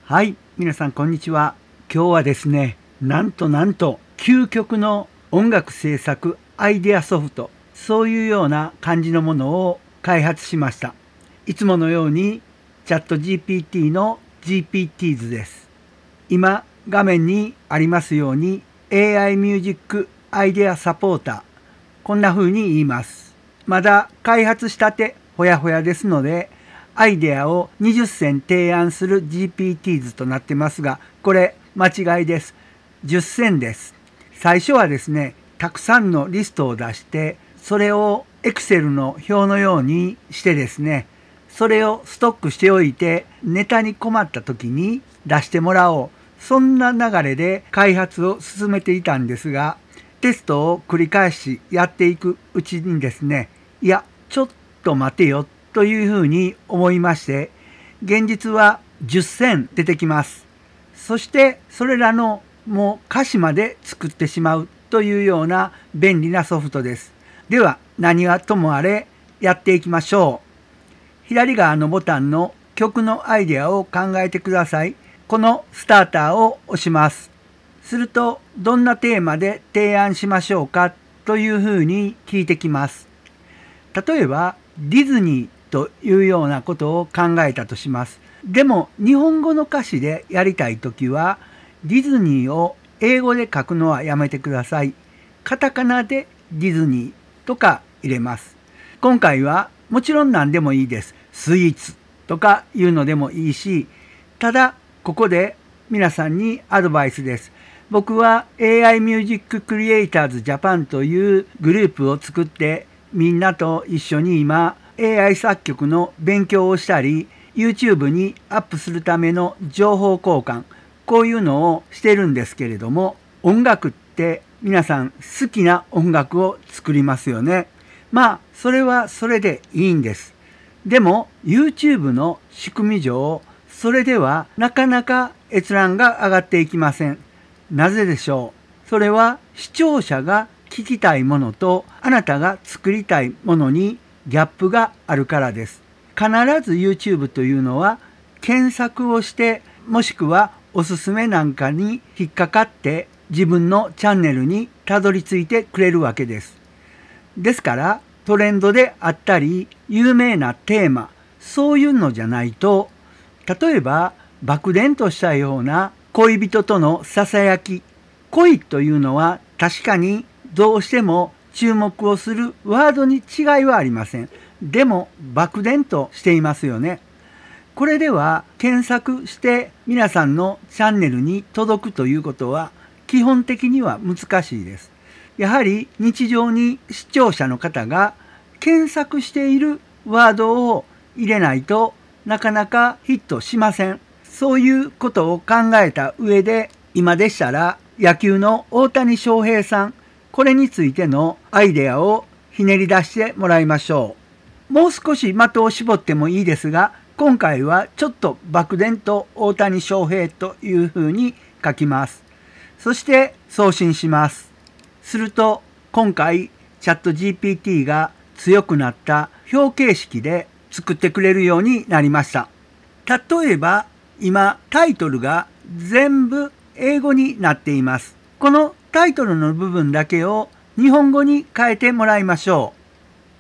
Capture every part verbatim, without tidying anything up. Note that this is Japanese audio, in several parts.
はい、皆さんこんにちは。今日はですね、なんとなんと究極の音楽制作アイデアソフト、そういうような感じのものを開発しました。いつものようにチャット ジーピーティー の ジーピーティーズ です。今画面にありますように エーアイ ミュージックアイデアサポーター、こんな風に言います。まだ開発したてほやほやですので、アイデアをにじゅっせん提案する ジーピーティーズ となってますが、これ間違いです。じゅっせんです。最初はですね、たくさんのリストを出して、それを Excel の表のようにしてですね、それをストックしておいて、ネタに困った時に出してもらおう。そんな流れで開発を進めていたんですが、テストを繰り返しやっていくうちにですね、いや、ちょっと待てよというふうに思いまして、現実はじゅっせん出てきます。そしてそれらのもう歌詞まで作ってしまうというような便利なソフトです。では何はともあれやっていきましょう。左側のボタンの曲のアイデアを考えてください。このスターターを押します。するとどんなテーマで提案しましょうかというふうに聞いてきます。例えばディズニーというようなことを考えたとします。でも日本語の歌詞でやりたいときはディズニーを英語で書くのはやめてください。カタカナでディズニーとか入れます。今回はもちろん何でもいいです。スイーツとかいうのでもいいし、ただここで皆さんにアドバイスです。僕は エーアイ Music Creators Japan というグループを作ってみんなと一緒に今 エーアイ 作曲の勉強をしたり YouTube にアップするための情報交換、こういうのをしてるんですけれども、音楽って皆さん好きな音楽を作りますよね。まあそれはそれでいいんです。でも YouTube の仕組み上、それではなかなか閲覧が上がっていきません。なぜでしょう。それは視聴者が聞きたいものとあなたが作りたいものにギャップがあるからです。必ず YouTube というのは検索をしてもしくはおすすめなんかに引っかかって自分のチャンネルにたどり着いてくれるわけです。ですからトレンドであったり有名なテーマ、そういうのじゃないと、例えば漠然としたような恋人とのささやき、恋というのは確かにどうしても注目をするワードに違いはありません。でも漠然としていますよね。これでは検索して皆さんのチャンネルに届くということは基本的には難しいです。やはり日常に視聴者の方が検索しているワードを入れないとなかなかヒットしません。そういうことを考えた上で、今でしたら野球の大谷翔平さん、これについてのアイデアをひねり出してもらいましょう。もう少し的を絞ってもいいですが、今回はちょっと漠然と大谷翔平というふうに書きます。そして送信します。すると今回チャット ジーピーティー が強くなった表形式で作ってくれるようになりました。例えば今タイトルが全部英語になっています。このタイトルの部分だけを日本語に変えてもらいましょう。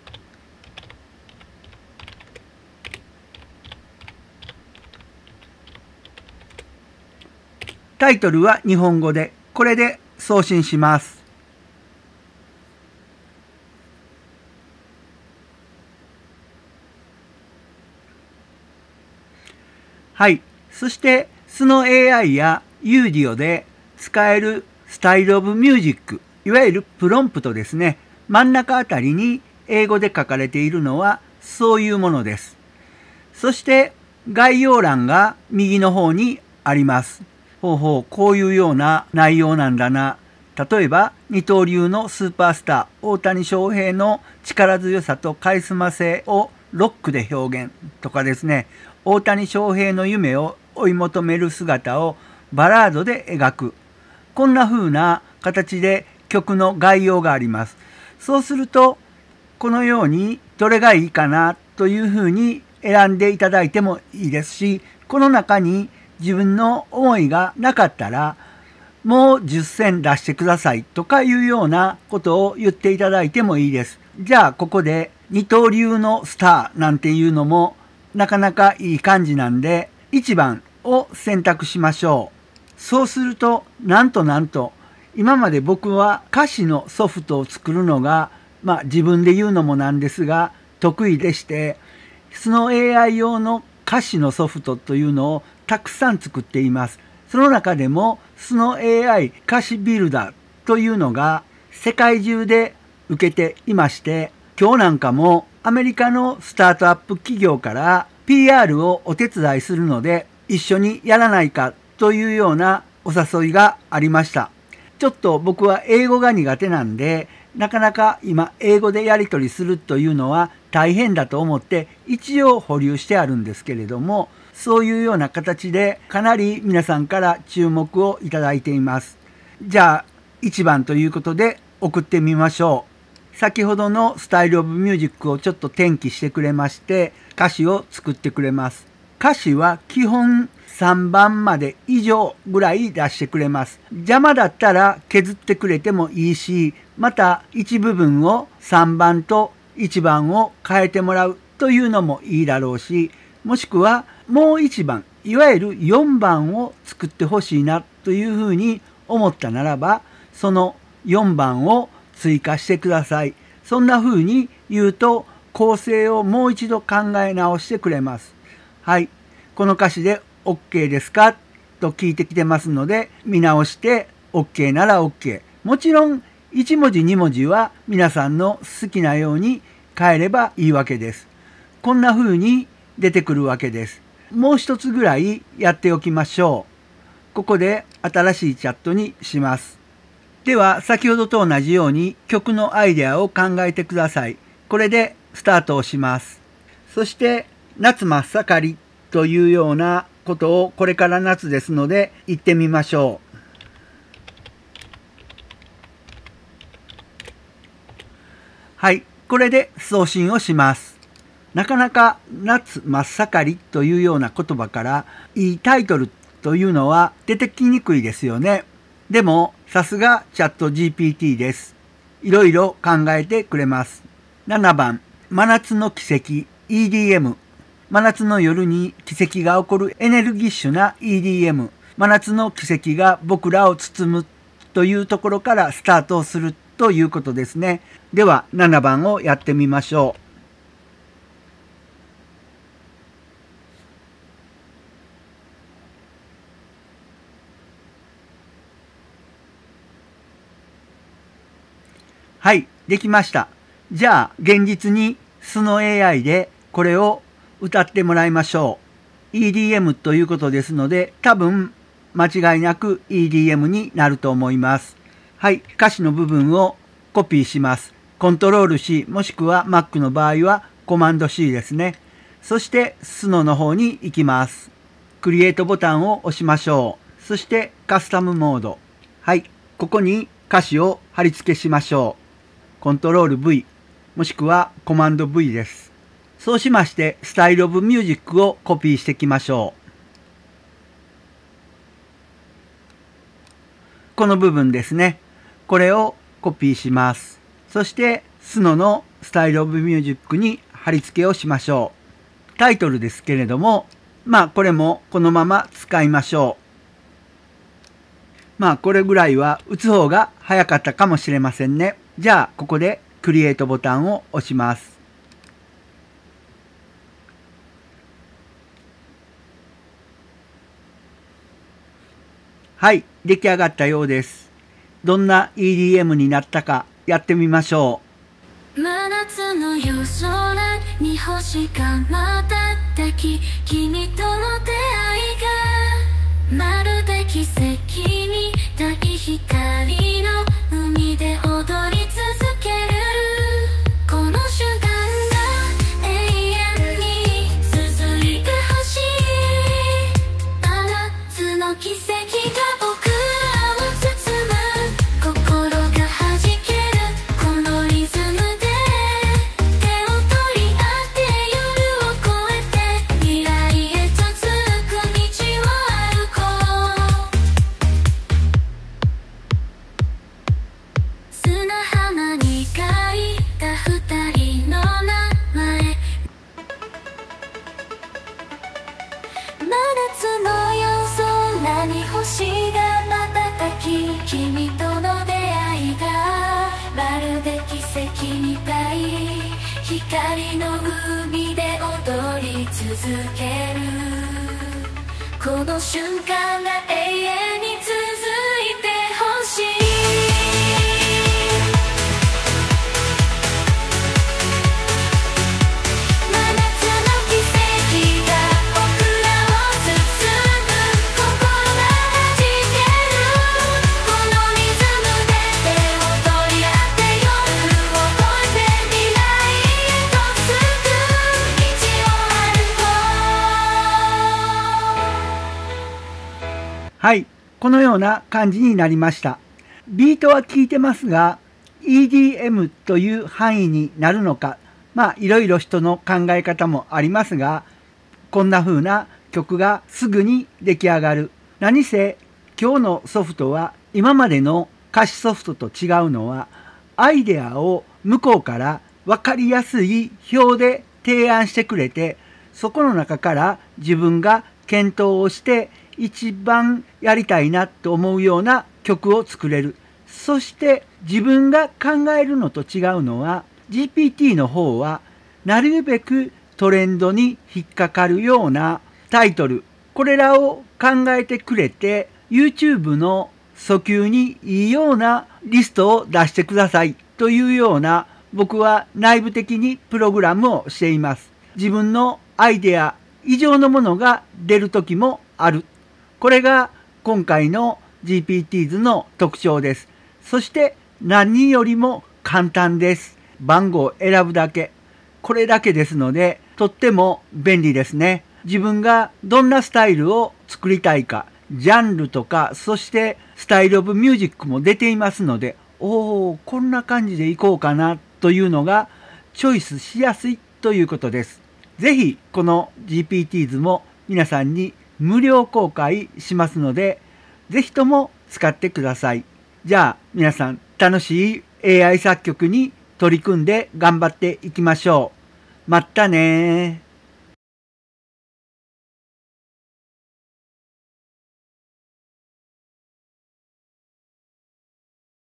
タイトルは日本語で、これで送信します。はい。そしてスノ エーアイ や ユーディオ で使えるスタイルオブミュージック、いわゆるプロンプトですね。真ん中あたりに英語で書かれているのはそういうものです。そして概要欄が右の方にあります。ほうほう、こういうような内容なんだな。例えば二刀流のスーパースター大谷翔平の力強さとカリスマ性をロックで表現とかですね、大谷翔平の夢を追い求める姿をバラードで描く、こんな風な形で曲の概要があります。そうするとこのようにどれがいいかなというふうに選んでいただいてもいいですし、この中に自分の思いがなかったら、もうじゅっせん出してくださいとかいうようなことを言っていただいてもいいです。じゃあここで二刀流のスターなんていうのもなかなかいい感じなんで、いちばんを選択しましょう。そうすると、なんとなんと、今まで僕は歌詞のソフトを作るのが、まあ自分で言うのもなんですが、得意でして、その エーアイ 用の歌詞のソフトというのをたくさん作っています。その中でも、その エーアイ 歌詞ビルダーというのが世界中で受けていまして、今日なんかもアメリカのスタートアップ企業から ピーアール をお手伝いするので一緒にやらないかというようなお誘いがありました。ちょっと僕は英語が苦手なんで、なかなか今英語でやり取りするというのは大変だと思って一応保留してあるんですけれども、そういうような形でかなり皆さんから注目をいただいています。じゃあいちばんということで送ってみましょう。先ほどのスタイルオブミュージックをちょっと転記してくれまして歌詞を作ってくれます。歌詞は基本さんばんまで以上ぐらい出してくれます。邪魔だったら削ってくれてもいいし、また一部分をさんばんといちばんを変えてもらうというのもいいだろうし、もしくはもういちばん、いわゆるよんばんを作ってほしいなというふうに思ったならば、そのよんばんを追加してください。そんなふうに言うと構成をもう一度考え直してくれます。はい、この歌詞で OK ですかと聞いてきてますので、見直して OK なら OK。もちろんいち文字に文字は皆さんの好きなように変えればいいわけです。こんな風に出てくるわけです。もう一つぐらいやっておきましょう。ここで新しいチャットにします。では先ほどと同じように曲のアイデアを考えてください。これでスタートをします。そして夏真っ盛りというようなことをこれから夏ですので言ってみましょう。はい、これで送信をします。なかなか夏真っ盛りというような言葉からいいタイトルというのは出てきにくいですよね。でもさすがチャット ジーピーティー です。いろいろ考えてくれます。ななばん、真夏の奇跡 イーディーエム。真夏の夜に奇跡が起こるエネルギッシュな イーディーエム。真夏の奇跡が僕らを包むというところからスタートをするということですね。ではななばんをやってみましょう。はい、できました。じゃあ現実に素の エーアイ でこれを歌ってもらいましょう。イーディーエム ということですので、多分間違いなく イーディーエム になると思います。はい、歌詞の部分をコピーします。コントロール C もしくは Mac の場合はコマンド C ですね。そしてスノの方に行きます。クリエイトボタンを押しましょう。そしてカスタムモード。はい、ここに歌詞を貼り付けしましょう。コントロール V もしくはコマンド V です。そうしましてスタイルオブミュージックをコピーしていきましょう。この部分ですね。これをコピーします。そしてスノのスタイルオブミュージックに貼り付けをしましょう。タイトルですけれども、まあこれもこのまま使いましょう。まあこれぐらいは打つ方が早かったかもしれませんね。じゃあここでクリエイトボタンを押します。はい、出来上がったようです。どんな イーディーエム になったかやってみましょう。真夏の夜空に星が瞬ってき、君との出会いがまるで奇跡みたい。光の海で踊り続けるこの瞬間が永遠に続いてほしい。真夏の奇跡が僕らを包む、心が弾けるこのリズムで手を取り合って夜を越えて未来へと続く道はある。 星が瞬き君との出会いがまるで奇跡みたい光の海で踊り続けるこの瞬間が永遠に続いてほしいはい、このような感じになりました。ビートは効いてますが、イーディーエム という範囲になるのか、まあいろいろ人の考え方もありますが、こんな風な曲がすぐに出来上がる。何せ今日のソフトは今までの歌詞ソフトと違うのは、アイデアを向こうから分かりやすい表で提案してくれて、そこの中から自分が検討をして一番やりたいなと思うような曲を作れる。そして自分が考えるのと違うのは ジーピーティー の方はなるべくトレンドに引っかかるようなタイトル、これらを考えてくれて YouTube の訴求にいいようなリストを出してくださいというような僕は内部的にプログラムをしています。自分のアイデア以上のものが出る時もある。これが今回の ジーピーティーズ の特徴です。そして何よりも簡単です。番号を選ぶだけ。これだけですので、とっても便利ですね。自分がどんなスタイルを作りたいか、ジャンルとか、そしてスタイルオブミュージックも出ていますので、おー、こんな感じでいこうかなというのがチョイスしやすいということです。ぜひこの ジーピーティーズ も皆さんに無料公開しますので、ぜひとも使ってください。じゃあ皆さん楽しい エーアイ 作曲に取り組んで頑張っていきましょう。まったねー。